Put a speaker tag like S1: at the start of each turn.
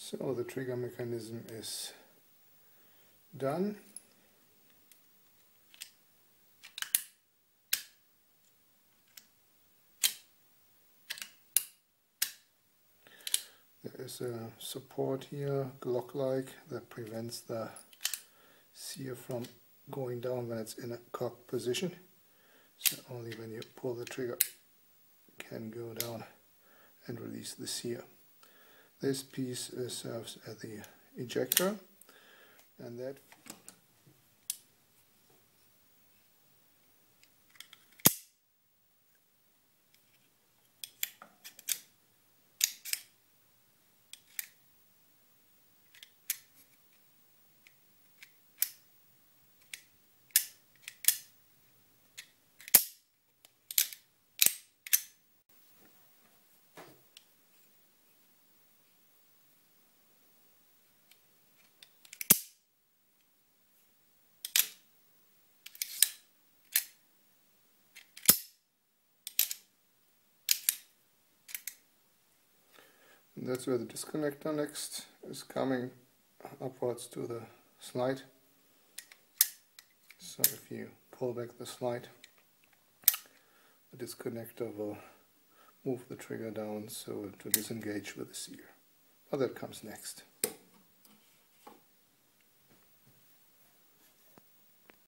S1: So the trigger mechanism is done. There is a support here, Glock-like, that prevents the sear from going down when it's in a cocked position. So only when you pull the trigger can go down and release the sear. This piece serves as the ejector, and that and that's where the disconnector next is coming upwards to the slide. So if you pull back the slide, the disconnector will move the trigger down so to disengage with the sear. But that comes next.